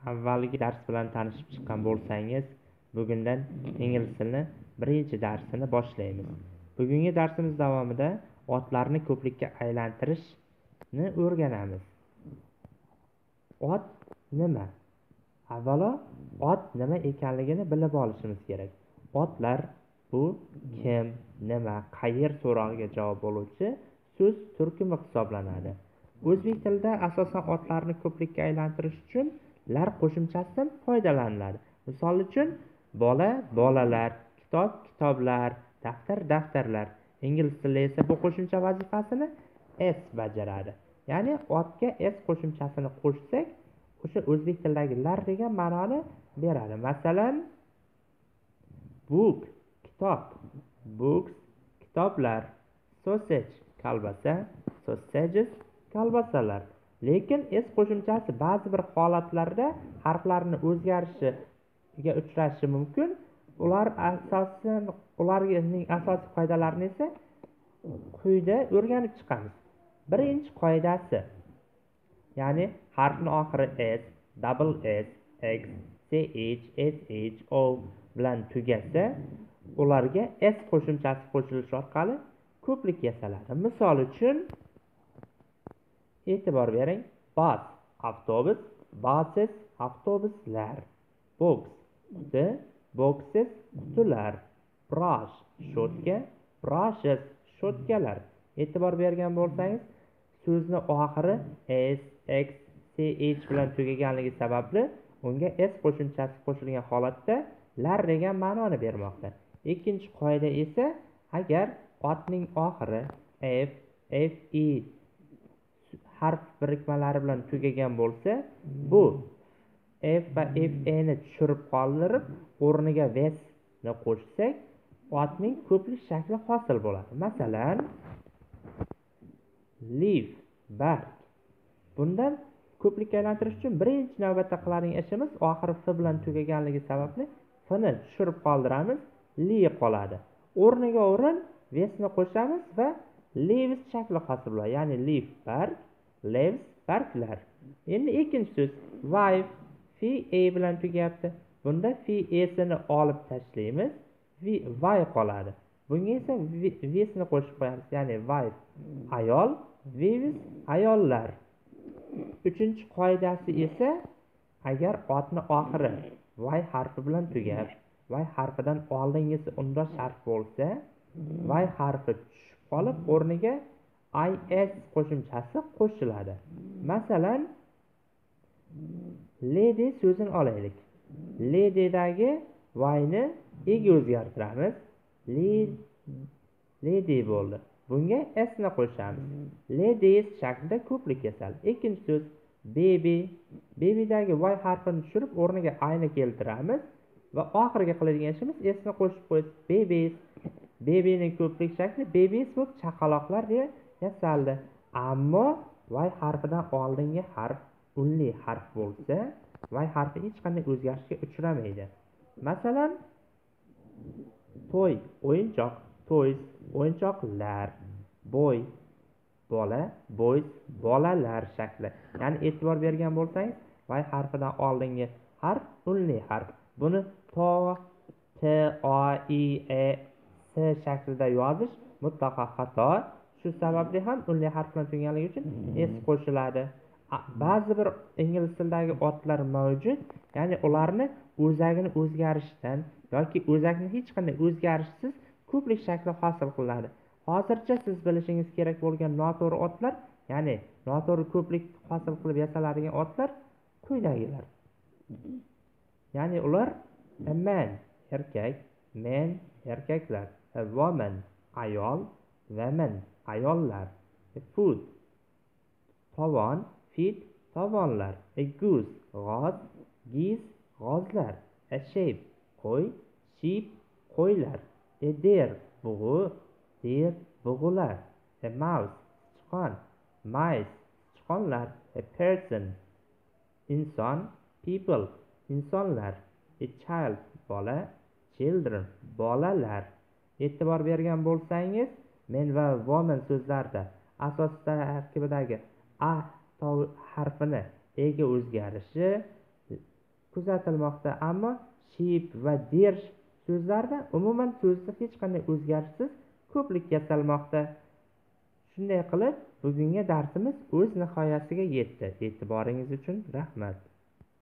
avvalgi dars bilan tanishib chiqqan bo'lsangiz, bugundan ingliz tilini birinchi darsini boshlaymiz. Bugungi darsimiz davomida otlarni ko'prikka aylantirishni o'rganamiz. Ot nima? Avvalo, ot nima ekanligini bilib olishimiz kerak. Otlar bu kim, nima, qayer so'rog'iga javob bo'luvchi so'z turkumi hisoblanadi. O'zbek tilida asosan otlarni ko'prikka aylantirish uchun lar qo'shimchasidan foydalaniladi. Misol uchun bola bolalar, kitob kitoblar, daftar daftarlar. Ingliz tilida esa bu qo'shimcha vazifasini s bajaradi. Ya'ni otga s qo'shimchasini qo'shsak, o'sha o'zbek tilidagi lar degan ma'noni beradi. Masalan, book kitob, books kitoblar, sausage kolbasa, sausages kolbasalar. Lekin s qo'shimchasi ba'zi bir holatlarda harflarni o'zgarishiga uchrashi mumkin. Ularning asosiy qoidalarini esa quyida o'rganib chiqamiz. Birinchi qoidasi, ya'ni harfning oxiri s, double s, x, ch, sh, o bilan tugasa, ularga s qo'shimchasi qo'shilishi orqali ko'plik yasaladi. Misol uchun e'tibor bering. Bus avtobus, buses avtobuslar. Box quti, boxes qutilar. Brush shotka, brushes shotkalar. E'tibor bergan bo'lsangiz, so'zni oxiri s, x, ch bilan tugaganligi sababli unga s qo'shimchasi qo'shilgan holatda lar degan ma'noni bermoqda. Ikkinchi qoida esa, agar otning oxiri f, fe harf birikmalari bilan tugagan bo'lsa, bu f va fe ni tushirib qoldirib, o'rniga s ni qo'shsak, otning ko'plik shakli hosil bo'ladi. Masalan, leaf barg. Bundan ko'plikka aylantirish uchun birinchi navbatda qiladigan ishimiz oxiri f bilan tugaganligi sababli f ni tushirib qoldiramiz, li qoladi. O'rniga s ni qo'shamiz va leaves shakli hosil bo'ladi. Ya'ni leaf barg, leaves barglar. Endi ikkinchi so'z wife, fe bilan tugayapti. Bunda fe sini olib tashlaymiz, y qoladi. Bunga esa s ni qo'shib qo'yamiz. Ya'ni wife ayol, wives ayollar. Uchinchi qoidasi esa, agar otni oxiri y harfi bilan tugab, y harfidan oldingisi undosh harf bo'lsa, y harfi tushib qolib, o'rniga is qo'shimchasi qo'shiladi. Masalan, lady so'zini olaylik. Lady'dagi y ni e ga o'zgartiramiz. Lady bo'ldi. Bunga s ni qo'shamiz. Ladies shaklida ko'plik yasaladi. Ikkinchi so'z baby. Baby'dagi y harfini tushirib, o'rniga i ni keltiramiz va oxiriga qiladigan ishimiz s ni qo'shib qo'yish. Babies. Baby'ning ko'plik shakli babies bo'lib chaqaloqlar deya yasaldi. Ammo y harfidan oldingi harf unli harf bo'lsa, y harfi hech qanday o'zgarishga uchramaydi. Masalan, toy o'yinchoq, toys o'yinchoqlar, boy bola, boys bolalar shakli. Ya'ni e'tibor bergan bo'lsangiz, y harfidan oldingi harf unli harf. Buni to, t, o, i, e, s shaklida yozish mutlaqo xato. Shu sababli ham unli harf bilan tugaganligi uchun s qo'shiladi. Ba'zi bir ingliz tilidagi otlar mavjud, ya'ni ularni o'zagini o'zgarishdan yoki o'zakni hech qanday o'zgarishsiz ko'plik shakli hosil qiladi. Hozircha siz bilishingiz kerak bo'lgan noto'g'ri otlar, ya'ni noto'g'ri ko'plik hosil qilib yasaladigan otlar quyidagilar. Ya'ni ular a man erkak, men erkaklar, a woman ayol, women ayollar, a food tovon, feet tovonlar, a goose g'oz, geese g'ozlar, a sheep qo'y, sheep qo'ylar, a deer bug'u, deer bug'ular, a mouse sichqon, mice sichqonlar, a person inson, people insonlar, a child bola, children bolalar. E'tibor bergan bo'lsangiz, men va woman so'zlarida asos tarkibidagi a harfini e ga o'zgarishi kuzatilmoqda, ammo ship va dersh so'zlarida umuman so'zda hech qanday o'zgarishsiz ko'plik yasalmoqda. Shunday qilib, bugungi darsimiz o'z nihoyasiga yetdi. E'tiboringiz uchun rahmat.